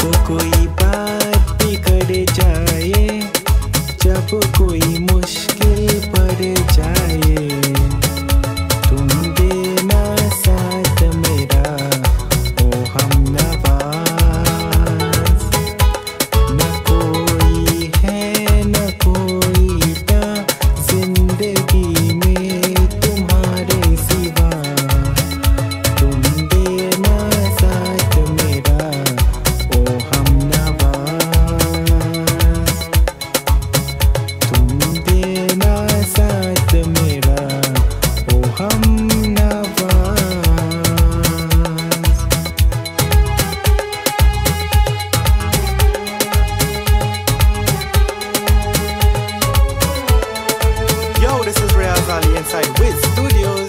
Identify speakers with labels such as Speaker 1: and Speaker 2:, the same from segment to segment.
Speaker 1: कोई बात बिगड़ जाए, जब कोई मुश्किल पड़ जाए, तुम देना साथ मेरा ओ हमनवाज। न कोई है न कोई था जिंदगी में तुम्हारे सिवा, तुम देना साथ मेरा ओ हमनवाज। तुम देना साथ मेरा ओ हमनवाज। Yo, this is Riyaz Ali inside Wiz Studios.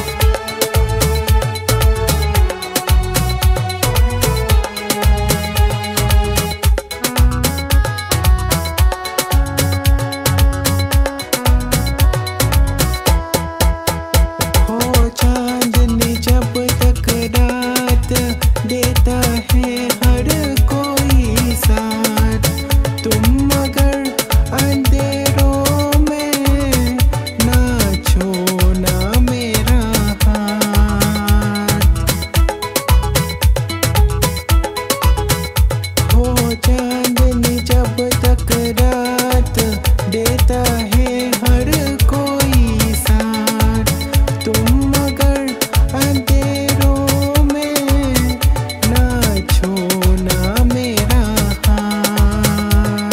Speaker 1: हो चांदनी जब तक रात देता है हर कोई साथ, तुम मगर अंधेरों में ना छोड़ना मेरा हाथ। हो चांदनी जब तक रात देता है हर कोई साथ, तुम मगर अंधेरों में ना छोड़ना मेरा हाथ।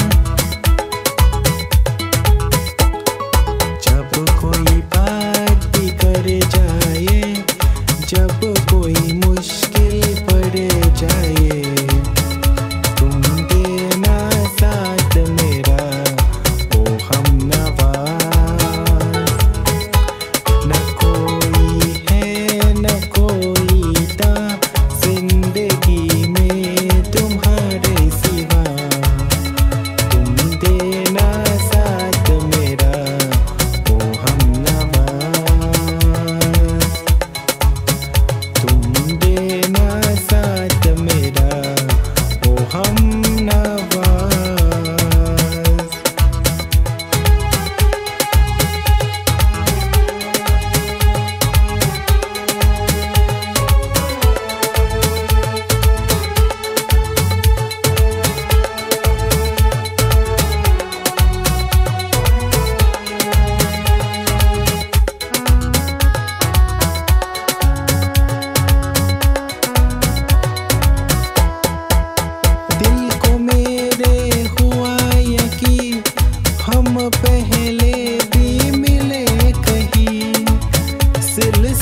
Speaker 1: जब कोई बात बिगड़ जाए, जब कोई मुश्किल पड़ जाए, तुम देना साथ मेरा ओ हमनवाज। न कोई है न कोई था जिंदगी में तुम्हारे सिवा, तुम देना साथ मेरा ओ हमनवाज। तुम देना साथ मेरा ओ हमनवाज। दिल को मेरे हुआ यकीन, हम पहले भी मिले कहीं, सिलसिला